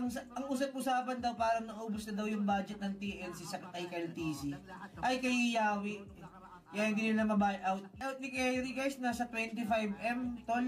ang usap-usapan daw parang naubos na daw yung budget ng TNC sa kay Kyle TC. Ay kay Yawi. Yan hindi nila ma-buyout. Out ni Kyrie guys nasa 25M tol.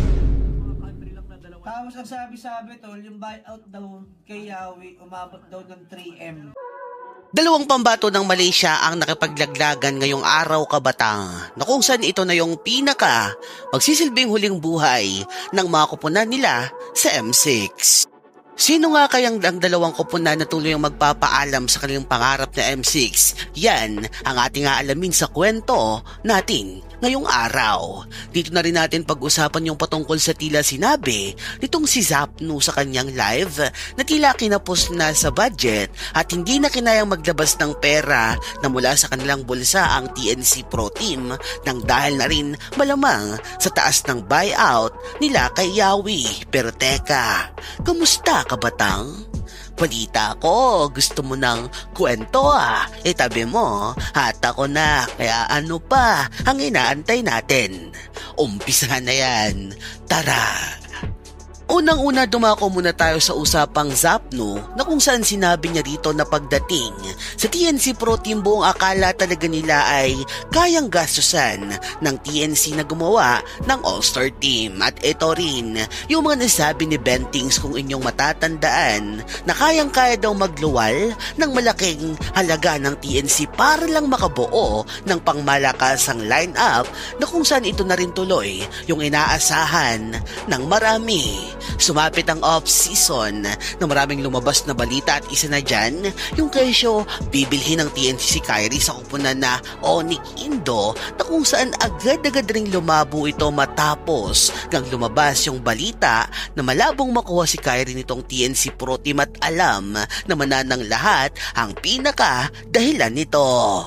Tapos ang sabi-sabi tol, yung buyout daw kay Yawi umabot daw ng 3M. Dalawang pambato ng Malaysia ang nakipaglaglagan ngayong araw kabatang na kung saan ito na yung pinaka magsisilbing huling buhay ng mga kupunan nila sa M6. Sino nga kayang ang dalawang kupunan na tuloy ang magpapaalam sa kanilang pangarap na M6? Yan ang ating aalamin sa kwento natin ngayong araw. Dito na rin natin pag-usapan yung patungkol sa tila sinabi nitong si Zapnu sa kanyang live na tila kinapos na sa budget at hindi na kinayang maglabas ng pera na mula sa kanilang bulsa ang TNC Pro Team nang dahil na rin malamang sa taas ng buyout nila kay Yawi. Pero teka, kamusta kabatang? Balita ko, gusto mo ng kwento Itabi mo, at ako na, kaya ano pa ang inaantay natin? Umpisahan na yan, tara! Unang-una dumako muna tayo sa usapang Zapnu na kung saan sinabi niya rito na pagdating sa TNC Pro Team buong akala talaga nila ay kayang gastusan ng TNC na gumawa ng All-Star Team. At ito rin yung mga nasabi ni Bentings kung inyong matatandaan na kayang-kaya daw magluwal ng malaking halaga ng TNC para lang makabuo ng pangmalakasang line-up na kung saan ito na rin tuloy yung inaasahan ng marami. Sumapit ang off-season na maraming lumabas na balita at isa na dyan yung kesyo bibilhin ng TNC si Kyrie sa kupunan na Onyx Indo na kung saan agad-agad ring lumabo ito matapos gang lumabas yung balita na malabong makuha si Kyrie nitong TNC Pro Team at alam naman na ng lahat ang pinaka dahilan nito.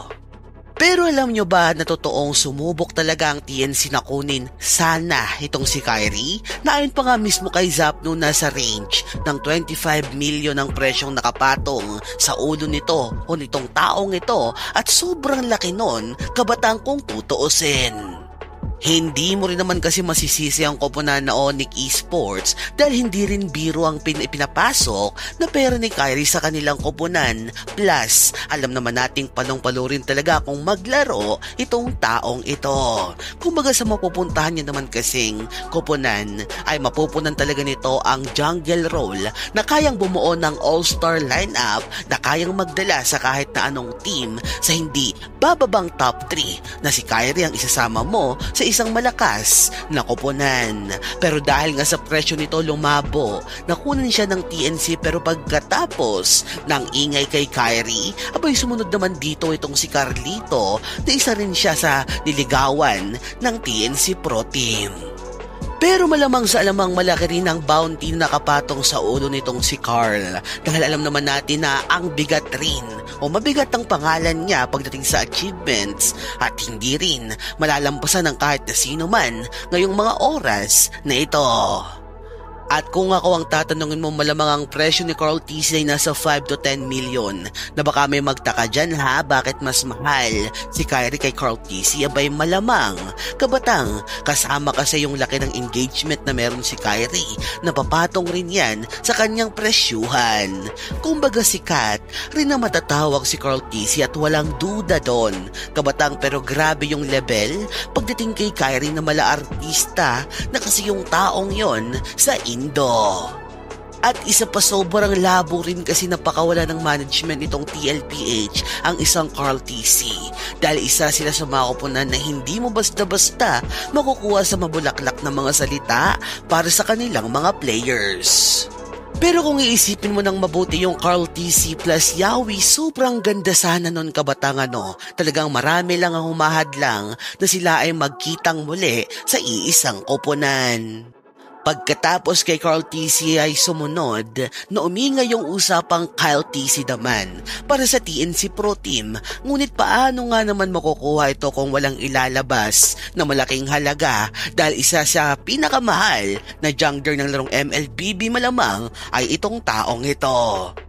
Pero alam nyo ba na totoong sumubok talaga ang TNC na kunin sana itong si Kyrie? Na ayon pa nga mismo kay Zapnu nasa range ng 25 million ang presyong nakapatong sa ulo nito o nitong taong ito at sobrang laki nun kabatang kung tutuusin. Hindi mo rin naman kasi masisisi ang koponan na Onyx Esports dahil hindi rin biro ang pinapasok na pera ni Kyrie sa kanilang koponan. Plus, alam naman nating palong-palo rin talaga kung maglaro itong taong ito. Kumbaga sa mapupuntahan niya naman kasing koponan ay mapupunan talaga nito ang jungle role na kayang bumuo ng all-star lineup na kayang magdala sa kahit na anong team sa hindi bababang top 3 na si Kyrie ang isasama mo sa isang malakas na koponan. Pero dahil nga sa presyo nito lumabo, nakunan siya ng TNC pero pagkatapos ng ingay kay Kyrie, abay sumunod naman dito itong si Carlito na isa rin siya sa niligawan ng TNC Pro Team. Pero malamang sa alamang malaki rin ang bounty na nakapatong sa ulo nitong si Carl dahil alam naman natin na ang bigat rin o mabigat ang pangalan niya pagdating sa achievements at hindi rin malalampasan ng kahit na sino man ngayong mga oras na ito. At kung ako ang tatanungin mo, malamang ang presyo ni Carl TC ay nasa 5 to 10 million. Na baka may magtaka dyan bakit mas mahal si Kyrie kay Carl TC? Abay malamang, kabatang, kasama kasi yung laki ng engagement na meron si Kyrie na papatong rin yan sa kanyang presyuhan. Kumbaga sikat rin na matatawag si Carl TC at walang duda doon. Kabatang, pero grabe yung level pagdating kay Kyrie na mala artista na kasi yung taong yon sa Indo. At isa pa sobrang labo rin kasi napakawala ng management nitong TLPH ang isang Carl TC dahil isa sila sa mga kupunan na hindi mo basta-basta makukuha sa mabulaklak na mga salita para sa kanilang mga players. Pero kung iisipin mo ng mabuti yung Carl TC plus Yawi, sobrang ganda sana nun kabatang Talagang marami lang ang humahadlang na sila ay magkitang muli sa iisang koponan. Pagkatapos kay Carl TC ay sumunod na uminga yung usapang Kyle TC naman para sa TNC Pro Team. Ngunit paano nga naman makukuha ito kung walang ilalabas na malaking halaga dahil isa sa pinakamahal na jungler ng larong MLBB malamang ay itong taong ito.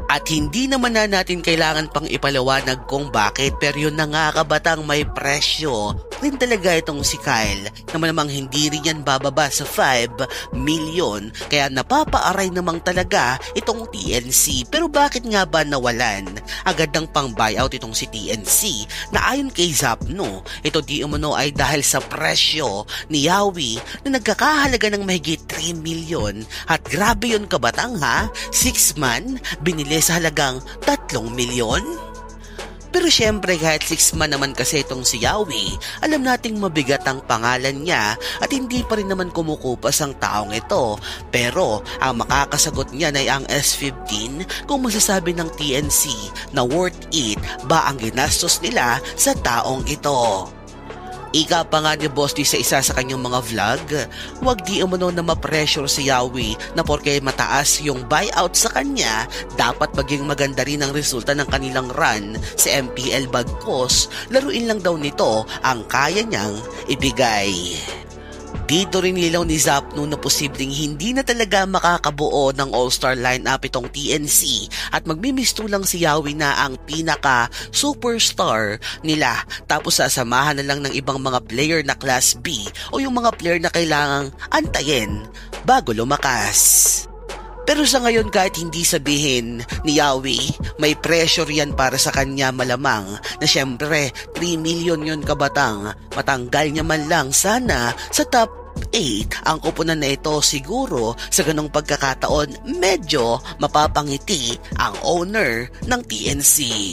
At hindi naman na natin kailangan pang ipaliwanag kung bakit, pero yun na nga kabatang, may presyo rin talaga itong si Kyle. Naman hindi rin yan bababa sa 5 million, kaya napapaaray namang talaga itong TNC. Pero bakit nga ba nawalan agad ng pang buyout itong si TNC? Na ayon kay Zapno, ito di umano ay dahil sa presyo ni Yawi na nagkakahalaga ng mahigit 3 million. At grabe yun kabatang ha, 6 man binili sa halagang 3 milyon? Pero syempre kahit 6 man naman kasi itong si Yawi, alam nating mabigat ang pangalan niya at hindi pa rin naman kumukupas ang taong ito. Pero ang makakasagot niya ay ang S15 kung masasabi ng TNC na worth it ba ang ginastos nila sa taong ito. Ika pa nga ni Boss D sa isa sa kanyang mga vlog, wag di umano na ma-pressure si Yawi na porke mataas yung buyout sa kanya, dapat maging maganda rin ang resulta ng kanilang run sa MPL bagkos, laruin lang daw nito ang kaya niyang ibigay. Dito rin nilaw ni Zapno na posibleng hindi na talaga makakabuo ng all-star lineup itong TNC at magmimisto lang si Yawi na ang pinaka-superstar nila, tapos sasamahan na lang ng ibang mga player na class B o yung mga player na kailangang antayin bago lumakas. Pero sa ngayon kahit hindi sabihin ni Yawi, may pressure yan para sa kanya malamang na syempre 3 million yun kabatang, matanggal niya man lang sana sa top 8 ang kupunan na ito. Siguro sa ganong pagkakataon medyo mapapangiti ang owner ng TNC.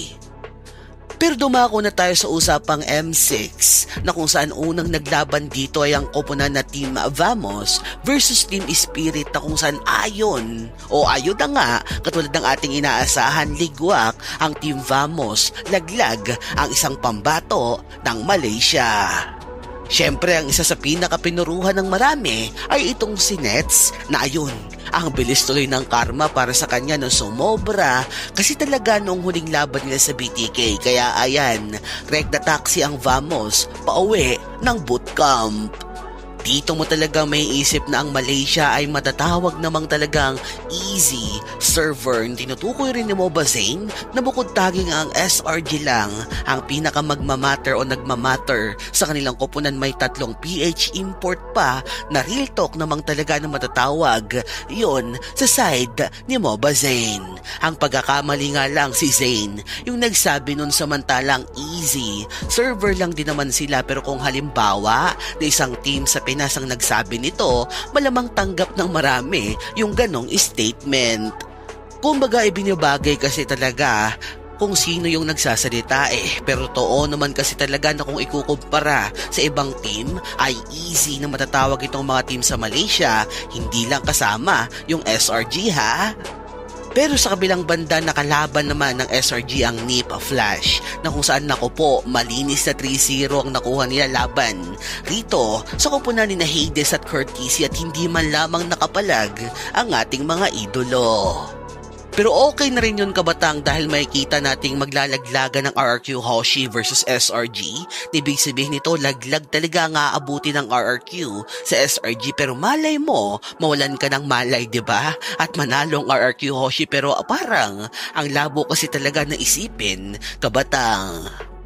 Pero dumako na tayo sa usapang M6 na kung saan unang naglaban dito ay ang koponan na Team Vamos versus Team Spirit, na kung saan ayun na nga katulad ng ating inaasahan, ligwak ang Team Vamos, laglag ang isang pambato ng Malaysia. Siyempre ang isa sa pinakapinuruhan ng marami ay itong si Nets na ayun, ang bilis tuloy ng karma para sa kanya na sumobra kasi talaga noong huling laban nila sa BTK. Kaya ayan, wreck the taxi ang Vamos pauwi ng bootcamp. Dito mo talaga may isip na ang Malaysia ay matatawag namang talagang easy server. Tinutukoy rin ni Mobazane na bukod taging ang SRG lang ang pinaka magmamatter o nagmamatter sa kanilang koponan, may 3 PH import pa na real talk namang talaga na matatawag yon sa side ni Mobazane. Ang pagkakamali nga lang si Zane yung nagsabi nun, samantalang easy server lang din naman sila. Pero kung halimbawa na isang team sa Pinas ang nagsabi nito, malamang tanggap ng marami yung ganong statement. Kumbaga ibinibagay kasi talaga kung sino yung nagsasalita pero totoo naman kasi talaga na kung ikukumpara sa ibang team ay easy na matatawag itong mga team sa Malaysia, hindi lang kasama yung SRG ha. Pero sa kabilang banda, nakalaban naman ng SRG ang NIP Flash na kung saan naku po, malinis na 3-0 ang nakuha nila laban rito sa koponan ni na Hades at Curtis at hindi man lamang nakapalag ang ating mga idolo. Pero okay na rin yun kabatang dahil makikita nating maglalaglagan ng RRQ Hoshi versus SRG. Ibig sabihin nito, laglag talaga nga abuti ng RRQ sa SRG, pero malay mo, mawalan ka ng malay, diba? At manalong RRQ Hoshi, pero parang ang labo kasi talaga na isipin kabatang.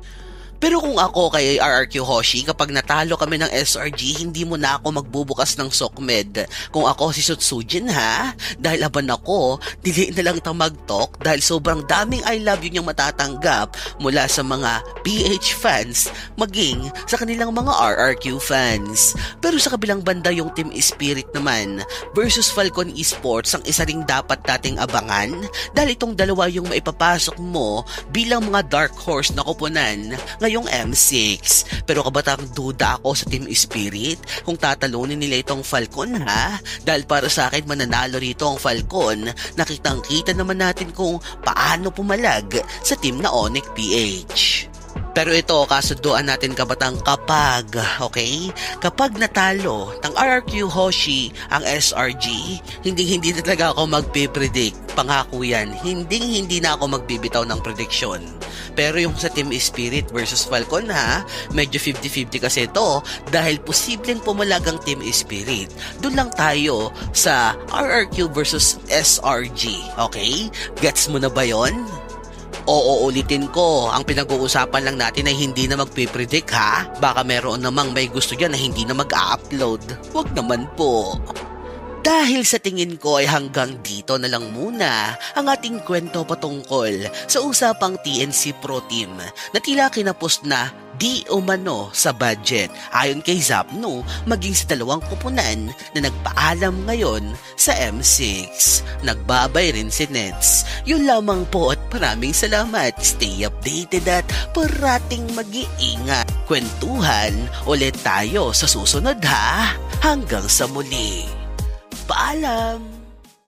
Pero kung ako kay RRQ Hoshi, kapag natalo kami ng SRG, hindi mo na ako magbubukas ng Sokmed. Kung ako si Sutsujin ha, dahil aban ako, dili na lang mag-talk dahil sobrang daming I love you niyang matatanggap mula sa mga PH fans, maging sa kanilang mga RRQ fans. Pero sa kabilang banda, yung Team Spirit naman versus Falcon Esports ang isa ring dapat nating abangan dahil itong dalawa yung maipapasok mo bilang mga dark horse na koponan ngayong M6. Pero kabatang duda ako sa Team Spirit kung tatalunin nila itong Falcon ha, dahil para sa akin mananalo rito ang Falcon. Nakitang kita naman natin kung paano pumalag sa team na Onyx PH. Pero ito, kasunduan natin kabatang kapag natalo ng RRQ Hoshi ang SRG, hindi na talaga ako magpipredict. Pangako yan, hindi na ako magbibitaw ng prediction. Pero yung sa Team Spirit versus Falcon ha, medyo 50-50 kasi ito dahil posibleng pumalag ang Team Spirit. Doon lang tayo sa RRQ versus SRG. Okay? Gets mo na ba yon? Oo, ulitin ko. Ang pinag-uusapan lang natin ay hindi na magpipredict ha. Baka meron namang may gusto dyan na hindi na mag-upload. Wag naman po. Dahil sa tingin ko ay hanggang dito na lang muna ang ating kwento patungkol sa usapang TNC Pro Team na tila kinapos na di umano sa budget. Ayon kay Zapno, maging sa dalawang kupunan na nagpaalam ngayon sa M6. Nagbabay rin si Nets. Yun lamang po at maraming salamat. Stay updated at parating mag-iingat. Kwentuhan ulit tayo sa susunod ha. Hanggang sa muli. Paalam!